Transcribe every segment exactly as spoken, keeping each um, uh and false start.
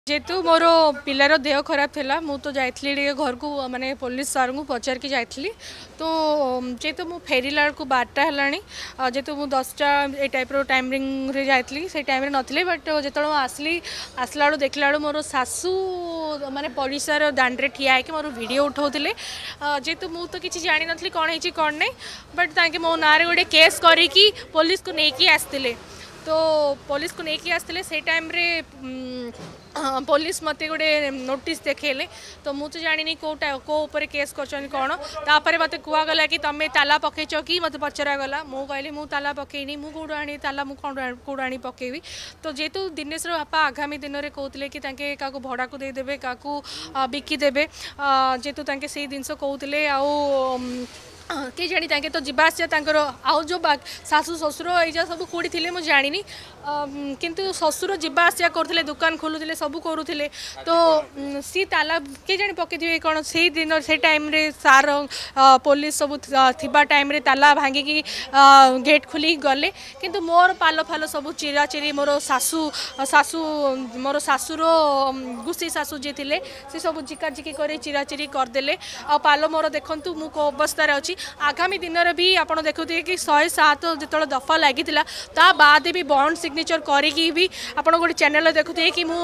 जेतु मोर पिलार देह खराब थिला मु तो जाइथली घर को माने पुलिस सर को पचार के जाइथली तो जेतु मु फेरिला को बारटा हलानी जेतु मु दसटा ए टाइप रो टाइमिंग रे जाइथली से टाइम रे नथली बट जेतळ आसली आसला देखला मोर सासू माने परिसार दांड रे ठिया है कि मोर वीडियो उठाउथिले जेतु मु तो किछि जानि नथली कोन हेची कोन नै बट ताके मो नारे गोटे केस करी कि पुलिस को नेकी आस्तिले तो पुलिस को नेकी आस्तिले से टाइम रे पुलिस मते गोटे नोटिस देखेले तो मुझे जानी कौटा कौ ऊपर केस कर कौन तापर मत कहगला कि तुम ताला पकईच कि मत पचरागला मु कहली मु ताला पकईनी मु कौटू आनी ताला मु कौटू आनी पकईबी तो जेहेतु दिनेश बापा आगामी दिन में कहते कि क्या भड़ा को देदेवे क्या बिकिदेवे जेहेतु से जिनस कहते आउ के जानी तांके तो जीवासिया आउ जो सासू ससुर ये सब कौड़ी थे मुझे जानी किंतु ससुर जीवासिया करते दुकान खोलुले सब करुले तो सी ताला के जानी पकई कौन से दिन से टाइम रे सार पुलिस सब थिबा टाइम रे ताला भांगिकी गेट खोली गले किंतु मोर पाल फाल सब चिरा चिरी मोर सासू सासू मोर सासुर गुसी सासू जी थे सी सब झिकाझिकी कर चिरा चिरी करदे आ पाल मोर देखु मु को अवस्था अच्छी आगामी दिन में भी आप देखुए कि शहे सात जो दफा लगी ता बाद भी बॉन्ड सिग्नेचर करी भी आप गोटे चैनल देखुए कि मु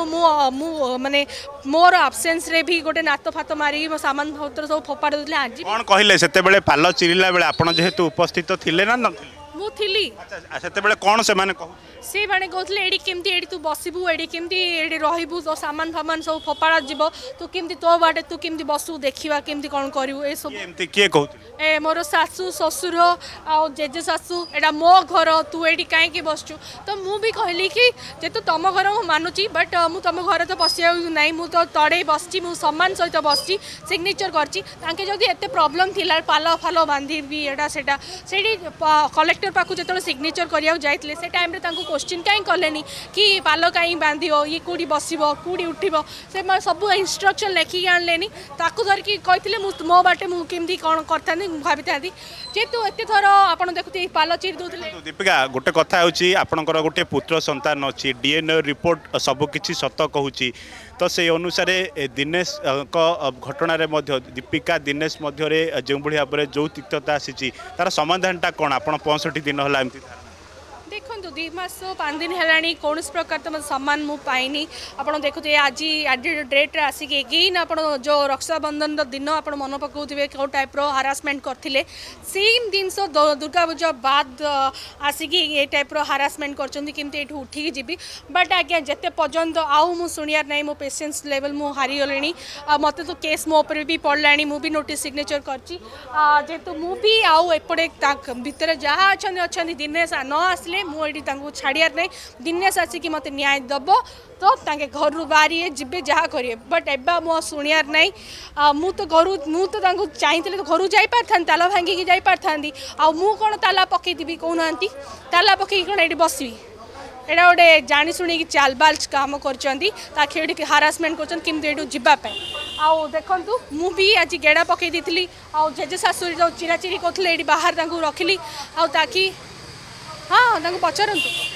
मु माने मोर आबसेंस रे भी गोटे नात फात मारी मो सामान पत्र सब फोपाड़ देते आज कौन कहले से पाल चिरिला बेले आप जेहेतु उपस्थित थिले ना मु थिली से कौन से माने कहू से माने कहते एडी केमती एडी तू बसबू एडी केमती एडी रहबू तो सामान फामान सब फोपाड़ा जीव तू केमती तो बाटे तू केमती बसू देखा केमती कौन करू ए सब एमती किए कहू ए मोर सासू ससुर आ जेजे सासू एटा मो घर तू एडी कहीं बसचु तो मु भी कहली कि जेतु तुम घर मु मानुची बट मु तुम घर तो पशिया नहीं मु तो तड़े बसची मु सम्मान सहित बसची सिग्नेचर करची तांके जदी एते प्रॉब्लम थिला पाल फाल बांधी भी एटा सेटा सेठी कलेक्टर पाखु जेतले सिग्नेचर करिया जाइतले से टाइम रे तांको क्वेश्चन कहीं कलेनी कि पाल कहीं बांधियो ये कौड़ी बसो कौड़ी उठो से सब इंस्ट्रक्शन लेखिकी आणलेनी ताकू धरिकी कहते मो बाटे मुझे कौन करता भावी था जेहेतु एत थर आप देखते पाल चिरी दूसरे दीपिका गोटे कथा होकर गोटे पुत्र संतान अच्छी डीएनए रिपोर्ट सबकि सत कहूँ तो से अनुसार दिनेश घटन दीपिका दिनेश मध्य जो भाव में जो तिक्तता आसी तार समाधानटा कौन आप पैंसठ दिन है देखो दुई मस पाँच दिन है कौन प्रकार तो सम्मान मु पाइनी आप देखुए आज आज डेट्रे आसिक एगेन आप जो रक्षाबंधन दिन आप मन पकाउे कौ टाइप हारासमेंट करते सेम जिन दुर्गा पूजा बाद आसिक ये टाइप हारासमेंट करमती ये उठिकी जीवी बट आज्ञा जिते पर्यंत आउ मुझे शुणियार ना मो पेशेंस लेवल मु हारीगली मत तो केस मो उपर भी पड़ा मुझे नोटिस सिग्नेचर करतु मुझे आउ एपटे भितर जहाँ अच्छा दिनेश न आसले मुझे छाड़ियार नहीं दिनेश आसिक मत न्याय दब तो घर बाहरी जी जहाँ करेंगे बट एबा मो शुणियार नहीं मु तो घर मुझे तो चाहिए तो घर जापार था ताला भांगिकी जापार था मु कौन ताला पकईदेवी कहना ताला पकई कौन ये बसबी एटा गोटे जानी शुणी चालबाल काम कर हारासमेंट कर जावाई आउ देखु मु भी आज गेड़ा पकई दी आउ जेजे शाशुरी जो चिराचिरी करते बाहर रखिली आउ ताकि हाँ पचारतु।